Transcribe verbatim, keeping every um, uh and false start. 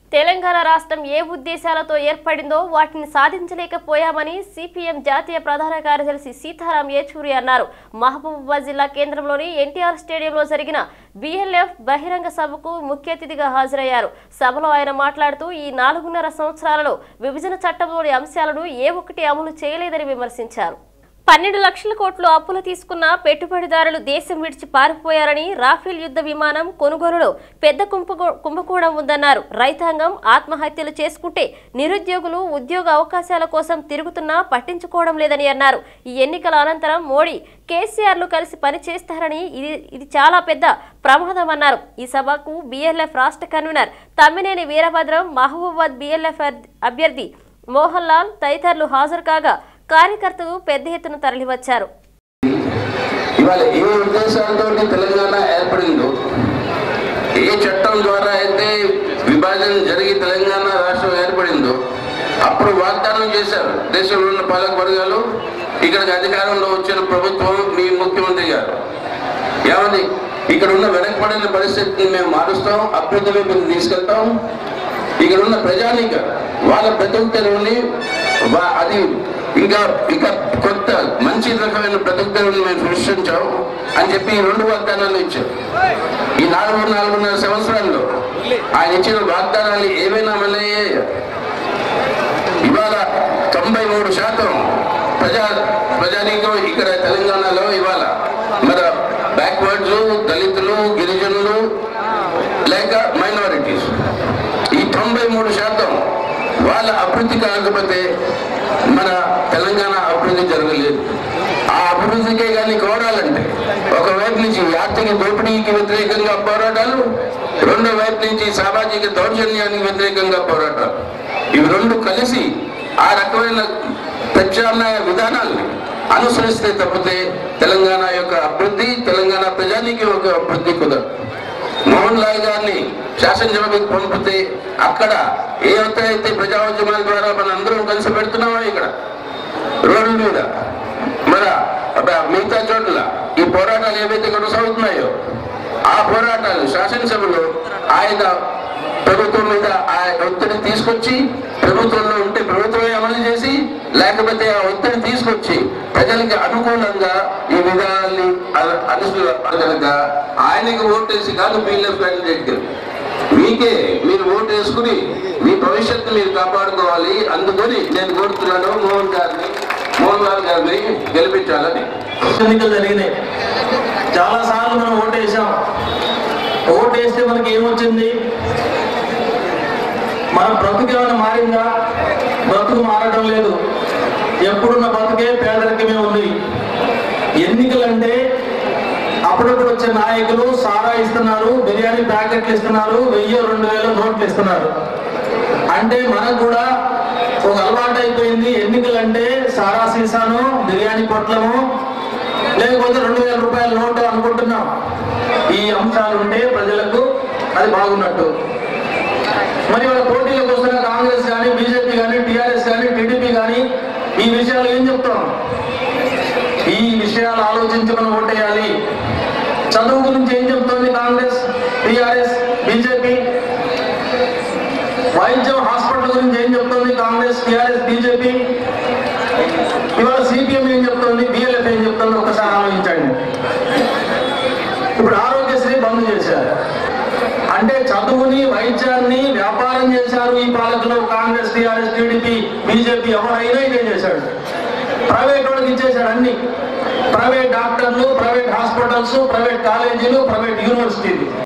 తెలంగాణ రాష్ట్రం ఏ ఉద్దేశాలతో ఏర్పడిందో వాటిని సాధించలేకపోయామని సిపిఎం జాతీయ ప్రధాన కార్యదర్శి సీతారాం యేచూరి అన్నారు. మహబూబాబాద్ జిల్లా కేంద్రంలోని ఎన్టీఆర్ స్టేడియంలో జరిగిన బిఎల్ఎఫ్ బహిరంగ సభకు ముఖ్య అతిథిగా హాజరయ్యారు. సభలో ఆయన మాట్లాడుతూ ఈ నాలుగున్నర సంవత్సరాలలో విభజన చట్టంలోని అంశాలను ఏ ఒక్కటి అమలు చేయలేదని విమర్శించారు. పన్నెండు లక్షల కోట్లు అప్పులు తీసుకున్న పెట్టుబడిదారులు దేశం విడిచి పారిపోయారని, రాఫెల్ యుద్ధ విమానం కొనుగోలులో పెద్ద కుంభకోణం ఉందన్నారు. రైతాంగం ఆత్మహత్యలు చేసుకుంటే నిరుద్యోగులు ఉద్యోగ అవకాశాల కోసం తిరుగుతున్నా పట్టించుకోవడం లేదని అన్నారు. ఈ ఎన్నికల అనంతరం మోడీ కేసీఆర్లు కలిసి పనిచేస్తారని, ఇది ఇది చాలా పెద్ద ప్రమాదం అన్నారు. ఈ సభకు బిఎల్ఎఫ్ రాష్ట్ర కన్వీనర్ తమ్మినేని వీరభద్రం, మహబూబాబాద్ బిఎల్ఎఫ్ అభ్యర్థి మోహన్ లాల్ తదితరులు హాజరు కాగా కార్యకర్తలు పెద్ద ఎత్తున తరలివచ్చారు. ఇవాళ ఏ ఉద్దేశాలతో తెలంగాణ ఏర్పడిందో, ఏ చట్టం ద్వారా అయితే విభజన జరిగి తెలంగాణ రాష్ట్రం ఏర్పడిందో అప్పుడు వాగ్దానం చేశారు దేశంలో ఉన్న పాలక వర్గాలు. ఇక్కడికి అధికారంలో వచ్చిన ప్రభుత్వం, మీ ముఖ్యమంత్రి గారు ఏమని, ఇక్కడ ఉన్న వెనకబడిన పరిస్థితిని మేము మారుస్తాం, అభివృద్ధి వైపు తీసుకెళ్తాం. ఇక్కడ ఉన్న ప్రజానిక వాళ్ళ బ్రతుకుతెరువుని అది ఇంకా ఇంకా కొత్త మంచి రకమైన బ్రతుకుతెరువుని మేము సృష్టించాం అని చెప్పి ఈ రెండు వాగ్దానాలు ఇచ్చారు. ఈ నాలుగు నాలుగున్నర సంవత్సరాల్లో ఆయన ఇచ్చిన వాగ్దానాలు ఏవైనా అమలయ్యాయి? ఇవాళ తొంభై మూడు శాతం ప్రజా ప్రజానీకం ఇక్కడ తెలంగాణలో ఇవాళ మన బ్యాక్వర్డ్స్, దళితులు, గిరిజనులు లేక మైనారిటీస్, ఈ తొంభై మూడు శాతం వాళ్ళ అభివృద్ధి కాకపోతే మన తెలంగాణ అభివృద్ధి జరగలేదు. ఆ అభివృద్ధికే కానీ కోరాలంటే ఒకవైపు నుంచి ఆర్థిక దోపిడీకి వ్యతిరేకంగా పోరాటాలు, రెండో వైపు నుంచి సామాజిక దౌర్జన్యానికి వ్యతిరేకంగా పోరాటాలు, ఇవి రెండు కలిసి ఆ రకమైన ప్రత్యామ్నాయ విధానాల్ని అనుసరిస్తే తప్పితే తెలంగాణ యొక్క అభివృద్ధి, తెలంగాణ ప్రజానికి ఒక అభివృద్ధి కుదరదు. మోహన్ లాల్ గారిని శాసనసభకు పంపితే అక్కడ ఏ అయితే ప్రజా ఉద్యమాల ద్వారా మన అందరం కలిసి పెడుతున్నామో ఇక్కడ రోడ్ల మీద, మన మిగతా చోట్ల ఈ పోరాటాలు ఏవైతే కొనసాగుతున్నాయో ఆ పోరాటాలు శాసనసభలో ఆయన ప్రభుత్వం మీద ఆ ఒత్తిడి తీసుకొచ్చి, ప్రభుత్వంలో ఉంటే ప్రభుత్వమే అమలు చేసి, లేకపోతే ఆ ఒత్తిడి తీసుకొచ్చి ప్రజలకి అనుకూలంగా ఈ విధానాన్ని అనుసరించగా ఆయనకి ఓటేసి కాదు బిఎల్ఎఫ్ క్యాండిడేట్ మీకే మీరు ఓటు వేసుకుని మీ భవిష్యత్తు మీరు కాపాడుకోవాలి. అందుకని నేను కోరుతున్నాను మోహన్ గారిని మోహన్ లాల్ గారిని గెలిపించాలని. ఎన్నికలు జరిగినాయి, చాలా సార్లు మనం ఓటు వేసాం. ఓటు వేస్తే మనకి ఏమొచ్చింది? మన బ్రతుకు ఏమైనా మారిందా? బ్రతుకు మారడం లేదు. ఎప్పుడున్న బ్రతుకే పేదరికమే ఉంది. ఎన్నికలంటే అప్పుడప్పుడు వచ్చే నాయకులు సారా ఇస్తున్నారు, బిర్యానీ ప్యాకెట్లు ఇస్తున్నారు, వెయ్యి రెండు వేల నోట్లు ఇస్తున్నారు. అంటే మనకు కూడా ఒక అలవాటు అయిపోయింది. ఎన్నికలంటే సారా సీసాను, బిర్యానీ పొట్లము, లేకపోతే రెండు వేల రూపాయల నోటు అనుకుంటున్నాం. ఈ అంశాలు ఉంటే ప్రజలకు అది బాగున్నట్టు. మరి వాళ్ళ పోటీలకు వస్తున్న కాంగ్రెస్ కానీ, బీజేపీ కానీ, టీఆర్ఎస్ కానీ, టీడీపీ కానీ ఈ విషయాలు ఏం చెప్తాం? ఈ విషయాలు ఆలోచించి మనం ఓటేయాలి. చదువు గురించి ఏం చెప్తుంది కాంగ్రెస్, టీఆర్ఎస్, బీజేపీ? వైద్యం, హాస్పిటల్ గురించి ఏం చెప్తుంది కాంగ్రెస్, టీఆర్ఎస్, బీజేపీ? ఇవాళ సిపిఎం ఏం చెప్తుంది, బిఎల్ఎఫ్ ఏం చెప్తుంది? ఒకసారి ఆలోచించండి. ఇప్పుడు ఆరోగ్యశ్రీ బంద్ చేశారు. అంటే చదువుని, వైద్యాన్ని వ్యాపారం చేశారు ఈ పాలకులు. కాంగ్రెస్, టీఆర్ఎస్, టీడీపీ, బీజేపీ ఎవరైనా ఇదే చేశాడు. ప్రైవేట్ వాళ్ళకి ఇచ్చేశాడు అన్ని. ప్రైవేట్ డాక్టర్లు, ప్రైవేట్ హాస్పిటల్స్, ప్రైవేట్ కాలేజీలు, ప్రైవేట్ యూనివర్సిటీలు.